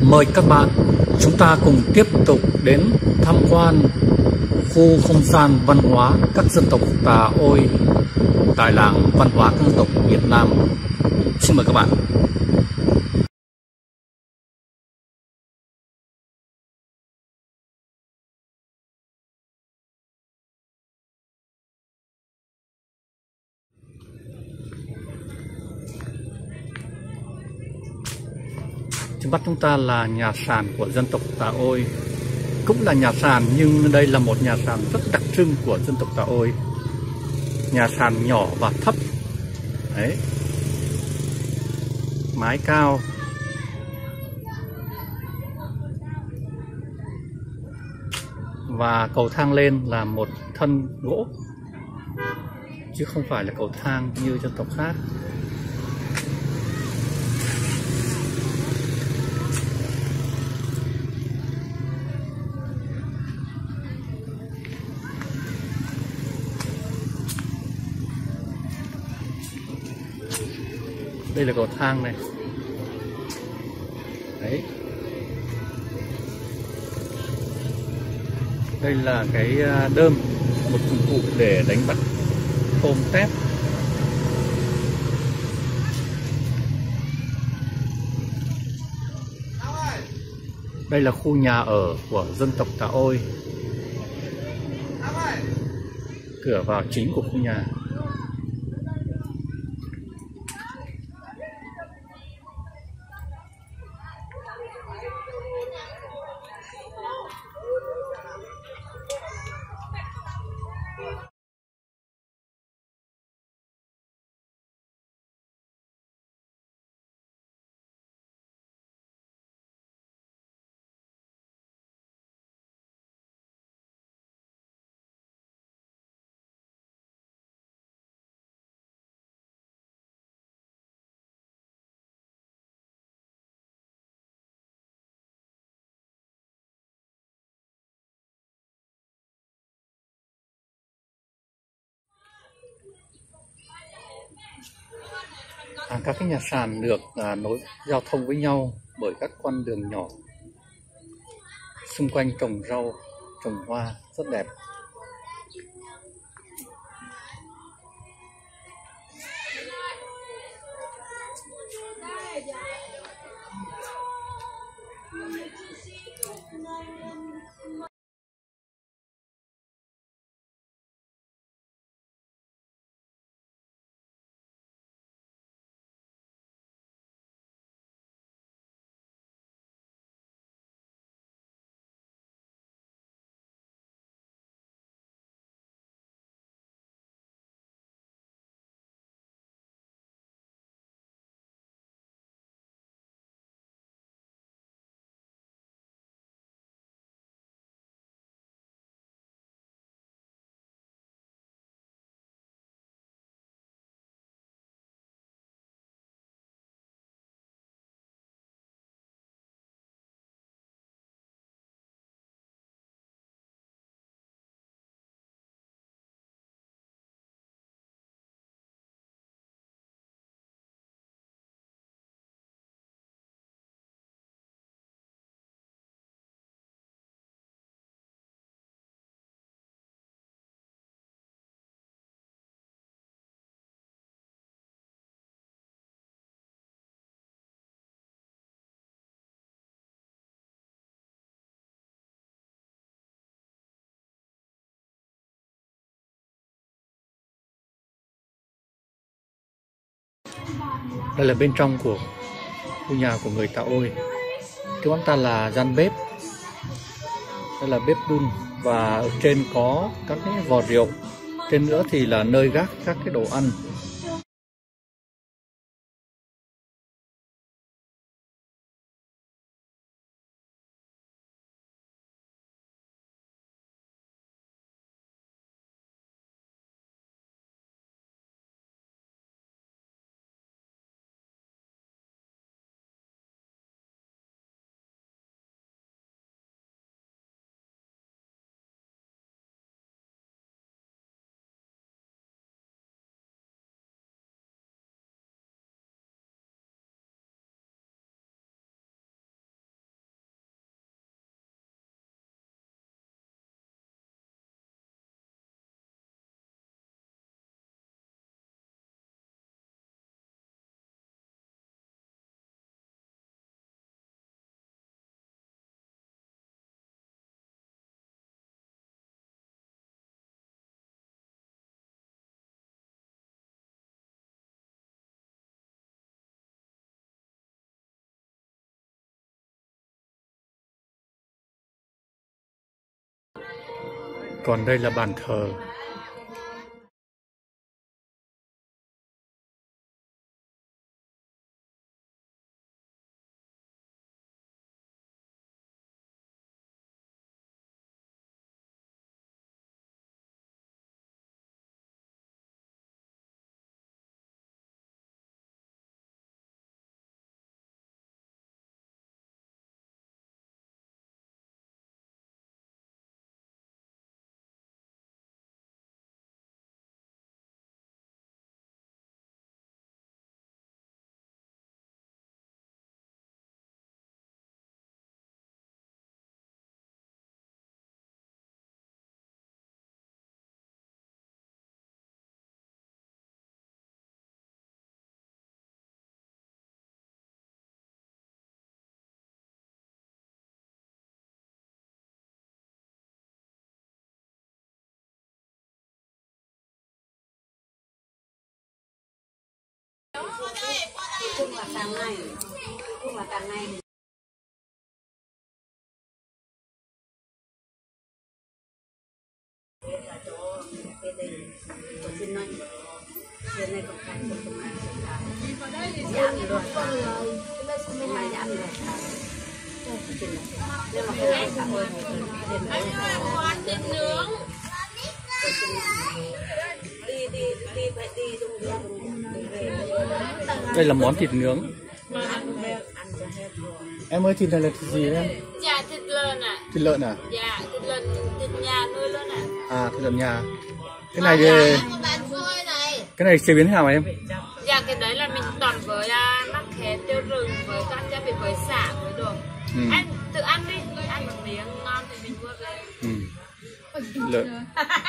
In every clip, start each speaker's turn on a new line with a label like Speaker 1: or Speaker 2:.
Speaker 1: Mời các bạn, chúng ta cùng tiếp tục đến tham quan khu không gian văn hóa các dân tộc Tà Ôi tại làng văn hóa các dân tộc Việt Nam. Xin mời các bạn. Trước mắt chúng ta là nhà sàn của dân tộc Tà Ôi. Cũng là nhà sàn nhưng đây là một nhà sàn rất đặc trưng của dân tộc Tà Ôi. Nhà sàn nhỏ và thấp. Đấy. Mái cao. Và cầu thang lên là một thân gỗ, chứ không phải là cầu thang như dân tộc khác. Đây là cầu thang này. Đấy. Đây là cái đơm, một dụng cụ để đánh bắt tôm tép. Đây là khu nhà ở của dân tộc Tà Ôi. Cửa vào chính của khu nhà. Các cái nhà sàn được nối giao thông với nhau bởi các con đường nhỏ. Xung quanh trồng rau, trồng hoa rất đẹp. Đây là bên trong của khu nhà của người Tà Ôi. Trước mắt ta là gian bếp. Đây là bếp đun. Và ở trên có các cái vò rượu. Trên nữa thì là nơi gác các cái đồ ăn. Còn đây là bàn thờ.
Speaker 2: Cung là càng ngày, cung là càng ngày. Là chỗ bên đây, chỗ bên này, bên này còn cái chỗ công an giảm rồi, bên này giảm rồi. Nhưng mà cái này xã hội thịt nướng, đi phải đi trong
Speaker 1: Đây là món thịt nướng. Em ơi, thịt này là thịt gì đấy em?
Speaker 3: Dạ, thịt lợn ạ.
Speaker 1: Thịt lợn à?
Speaker 3: Dạ, thịt lợn, thịt nhà nuôi luôn ạ.
Speaker 1: À, thịt lợn nhà. Cái này thì... Cái này chế biến thế nào em?
Speaker 3: Dạ, cái đấy là mình toàn với mắc khét, tiêu rừng, với các gia vị, với xả, với đồ. Anh tự ăn đi, ăn một miếng ngon thì mình mua về.
Speaker 1: Lợn.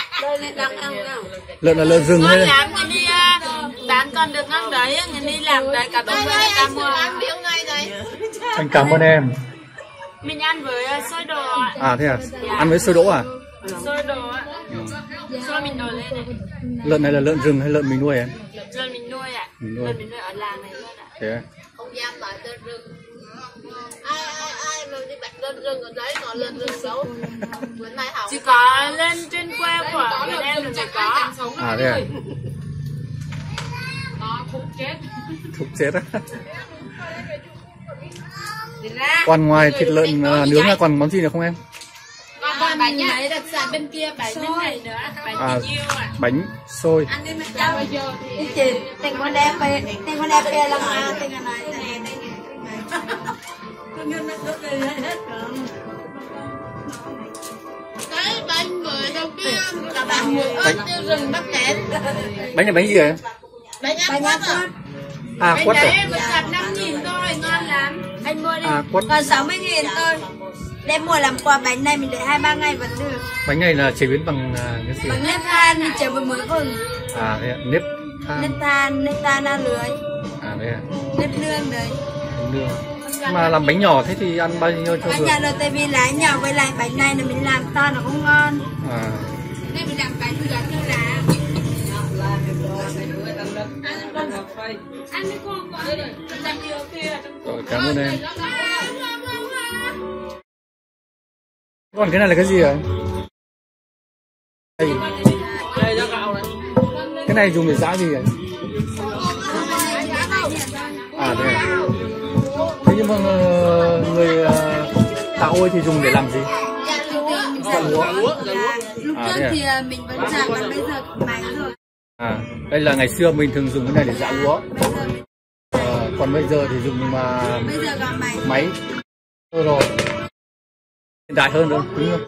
Speaker 2: lợn
Speaker 1: Là lợn rừng hay
Speaker 3: Ngon
Speaker 1: là...
Speaker 3: lắm, người đi bán còn được ngon đấy, người đi làm đấy, cả đông người ta mua.
Speaker 1: Anh cảm ơn em.
Speaker 3: Mình ăn với xôi đồ ạ.
Speaker 1: À thế à? Ăn với xôi đỗ à?
Speaker 3: Xôi đồ ạ. Xôi mình đổ lên này.
Speaker 1: Lợn này là lợn rừng hay lợn mình nuôi em?
Speaker 3: Lợn mình nuôi ạ.
Speaker 1: Mình nuôi.
Speaker 3: Lợn mình nuôi ở làng này luôn ạ.
Speaker 1: Thế à?
Speaker 2: không dám nói lợn rừng. Ai mà đi bắt lợn rừng ở đấy nó lợn rừng xấu. Bữa nay Hảo
Speaker 3: Chỉ có lên trên quê của Việt Nam là mới có.
Speaker 1: À thế à?
Speaker 3: Nó cũng chết.
Speaker 1: Thục chết á. Còn ngoài thịt lợn nướng ra còn món gì nữa không em?
Speaker 3: Còn bánh này đặc sản bên kia, bánh bên này nữa, bánh tình yêu ạ.
Speaker 1: Bánh xôi.
Speaker 2: ăn đi mà cháu bây giờ thì chị tình con đẹp về làm ăn tình này cái bánh mười đầu tiên là bánh mười ớt tiêu rừng bắt kẹt.
Speaker 1: Bánh này bánh gì vậy?
Speaker 2: Bánh áp quất à?
Speaker 1: À,
Speaker 3: Bánh
Speaker 1: quất
Speaker 3: đấy
Speaker 1: à?
Speaker 3: một cặp 5.000 thôi, ngon lắm. Anh mua đi.
Speaker 1: À, quất.
Speaker 2: Còn 60.000 thôi. Đem mua làm quà bánh này mình để 2-3 ngày vẫn được.
Speaker 1: Bánh này là chế biến bằng cái gì?
Speaker 2: Bằng nếp than thì chở với muối vừng.
Speaker 1: À thế à? Nếp
Speaker 2: Nếp than ăn lưới.
Speaker 1: À thế à?
Speaker 2: Nếp nương đấy.
Speaker 1: Nương. Mà làm bánh nhỏ thế thì ăn bao nhiêu cho
Speaker 2: Bánh
Speaker 1: được?
Speaker 2: nhỏ rồi tại vì lá nhỏ với lại bánh này là mình làm to nó không ngon.
Speaker 1: À.
Speaker 2: Nên mình làm bánh thì giống như là
Speaker 3: Ăn đi con đây rồi, làm điều kia.
Speaker 1: Rồi, cảm ơn em. Còn cái này là cái gì vậy? Cái này dùng để giã gì vậy? À thế à? Thế nhưng mà người tạo ôi thì dùng để làm gì?
Speaker 2: dạ lúa. Lúc
Speaker 1: À,
Speaker 2: trước
Speaker 1: thế à?
Speaker 2: thì mình vẫn chạm còn bây giờ máy rồi.
Speaker 1: À, đây là ngày xưa mình thường dùng cái này để giã lúa. Còn bây giờ thì dùng
Speaker 2: Bây giờ còn máy.
Speaker 1: máy. Rồi. Hiện đại hơn rồi, đúng không?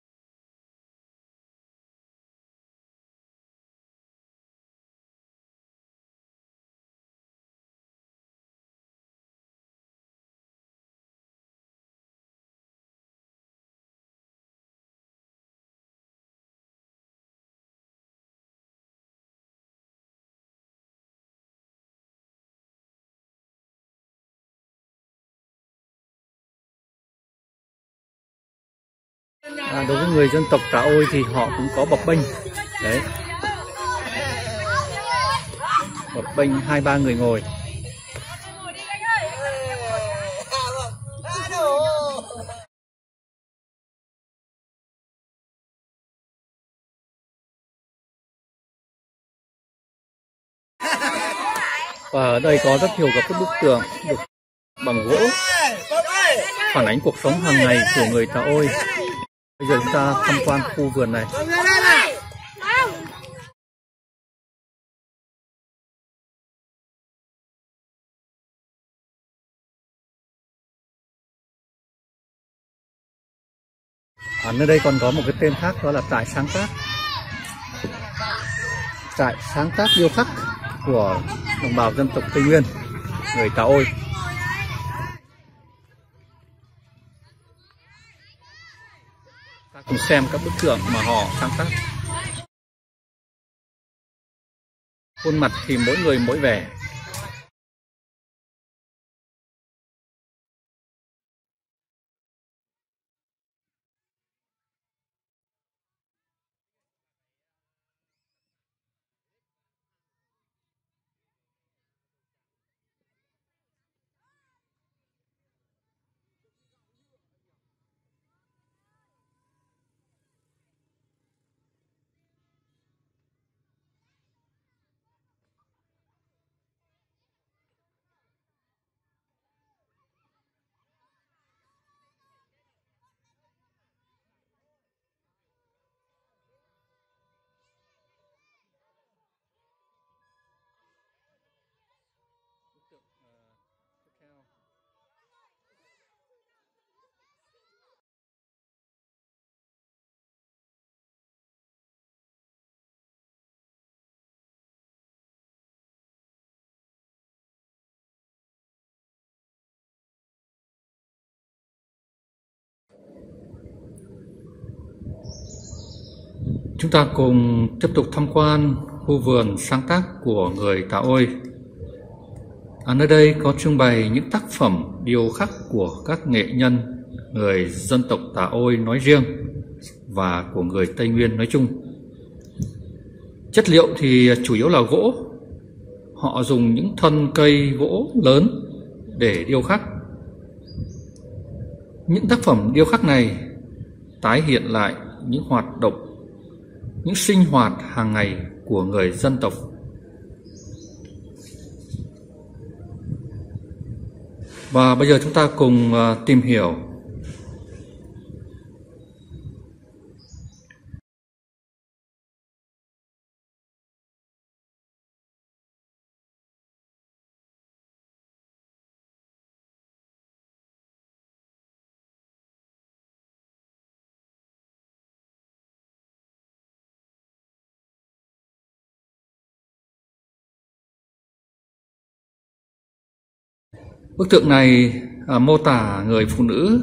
Speaker 1: Đối với người dân tộc Tà Ôi thì họ cũng có bập bênh. Đấy. Bập bênh 2-3 người ngồi. Và ở đây có rất nhiều các bức tượng được bằng gỗ phản ánh cuộc sống hàng ngày của người Tà Ôi. Bây giờ chúng ta tham quan khu vườn này. Ở nơi đây còn có một cái tên khác, đó là trại sáng tác. Trại sáng tác điêu khắc của đồng bào dân tộc Tây Nguyên, người Tà Ôi. Ta cùng xem các bức tượng mà họ sáng tác. Khuôn mặt thì mỗi người mỗi vẻ. Chúng ta cùng tiếp tục tham quan khu vườn sáng tác của người Tà Ôi. Ở nơi đây có trưng bày những tác phẩm điêu khắc của các nghệ nhân người dân tộc Tà Ôi nói riêng và của người Tây Nguyên nói chung. Chất liệu thì chủ yếu là gỗ. Họ dùng những thân cây gỗ lớn để điêu khắc. Những tác phẩm điêu khắc này tái hiện lại những hoạt động, những sinh hoạt hàng ngày của người dân tộc. Và bây giờ chúng ta cùng tìm hiểu bức tượng này mô tả người phụ nữ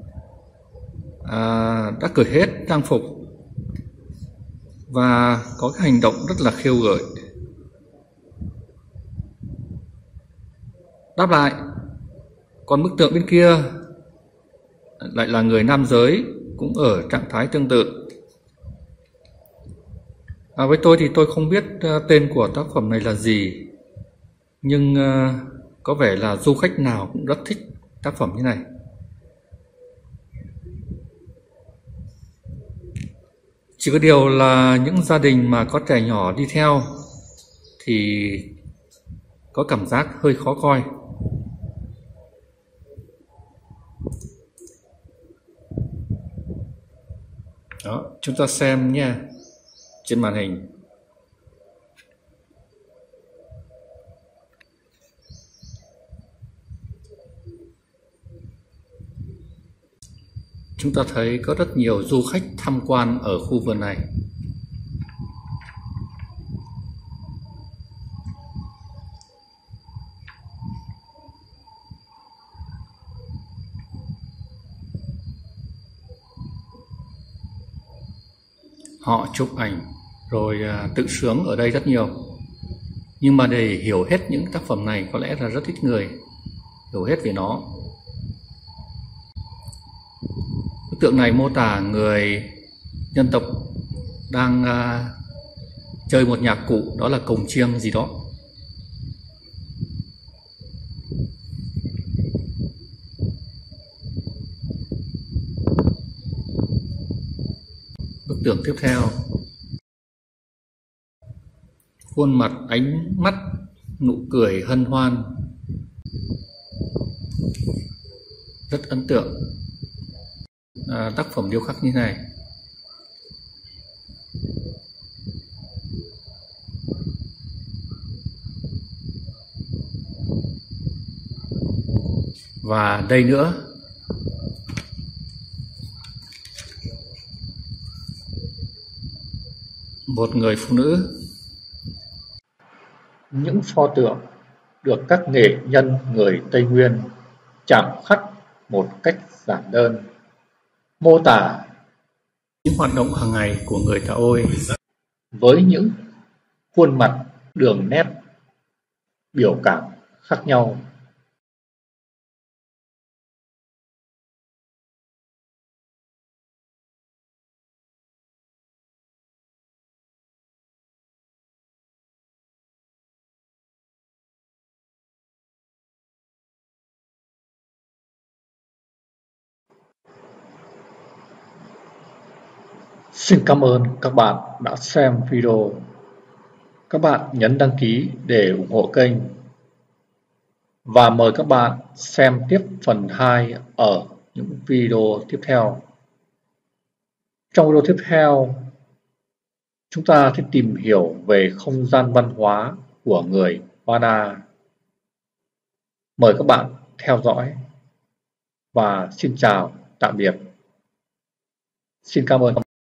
Speaker 1: đã cởi hết trang phục và có cái hành động rất là khiêu gợi. Đáp lại, còn bức tượng bên kia lại là người nam giới cũng ở trạng thái tương tự. Với tôi thì tôi không biết tên của tác phẩm này là gì, nhưng có vẻ là du khách nào cũng rất thích tác phẩm như này. Chỉ có điều là những gia đình mà có trẻ nhỏ đi theo thì có cảm giác hơi khó coi. Đó, chúng ta xem nha, trên màn hình. Chúng ta thấy có rất nhiều du khách tham quan ở khu vườn này. Họ chụp ảnh rồi tự sướng ở đây rất nhiều. Nhưng mà để hiểu hết những tác phẩm này có lẽ là rất ít người hiểu hết về nó. Bức tượng này mô tả người dân tộc đang chơi một nhạc cụ, đó là cồng chiêng gì đó. Bức tượng tiếp theo, khuôn mặt ánh mắt nụ cười hân hoan, rất ấn tượng. Tác phẩm điêu khắc như này. Và đây nữa, một người phụ nữ. Những pho tượng được các nghệ nhân người Tây Nguyên chạm khắc một cách giản đơn, mô tả những hoạt động hàng ngày của người Tà Ôi với những khuôn mặt, đường nét, biểu cảm khác nhau. Xin cảm ơn các bạn đã xem video. Các bạn nhấn đăng ký để ủng hộ kênh. Và mời các bạn xem tiếp phần 2 ở những video tiếp theo. Trong video tiếp theo, chúng ta sẽ tìm hiểu về không gian văn hóa của người Ba Na. Mời các bạn theo dõi và xin chào tạm biệt. Xin cảm ơn.